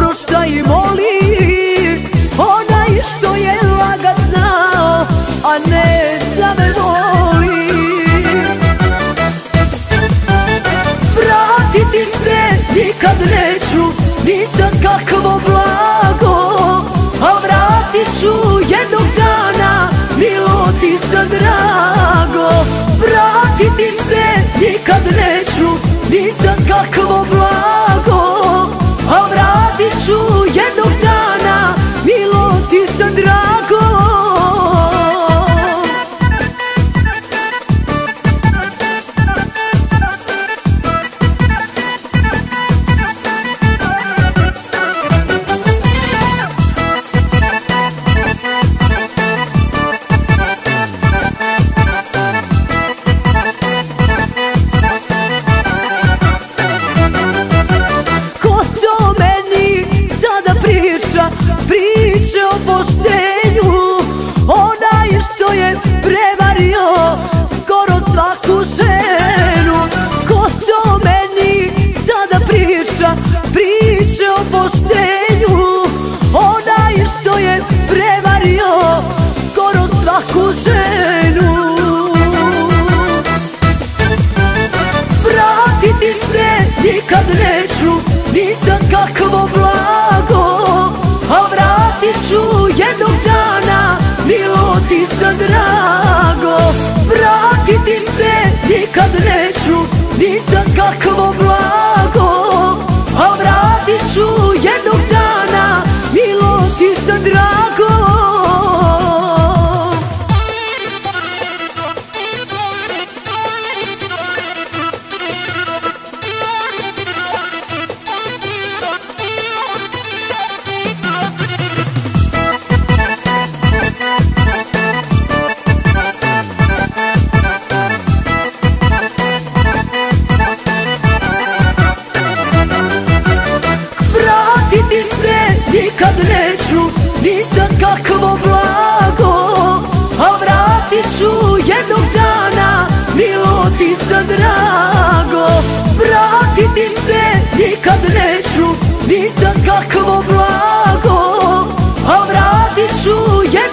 prošta i moli, onaj što je lagat znao, a ne da me voli. Vratiti se nikad neću, nisam kakvo blago, a vratit ću jednog dana, milo ti sam drago. Vratiti se nikad neću, nisam kakvo blago, a vratit ću jednog dana, milo ti sam drago. Priče o poštenju, onaj što je prevario skoro svaku ženu. Ko to meni sada priča priče o poštenju, onaj što je prevario skoro svaku ženu. Vratiti se nikad neću, nisam kakvo blago, a vratit ću jednog dana, milo ti sam drago. Vratiti se nikad neću, nisam kakvo blago, a vratit ću jednog dana, milo ti sam drago. Vratiti se nikad neću, nisam kakvo blago, a vratit ću jednog dana, milo ti sam drago. Vratiti se nikad neću, nisam kakvo blago, a vratit ću jednog dana.